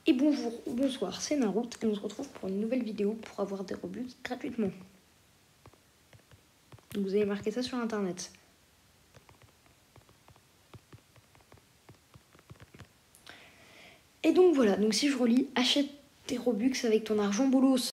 Et bonjour ou bonsoir, c'est Naruto et on se retrouve pour une nouvelle vidéo pour avoir des Robux gratuitement. Donc vous avez marqué ça sur internet. Et donc voilà, donc si je relis, achète tes Robux avec ton argent bolos.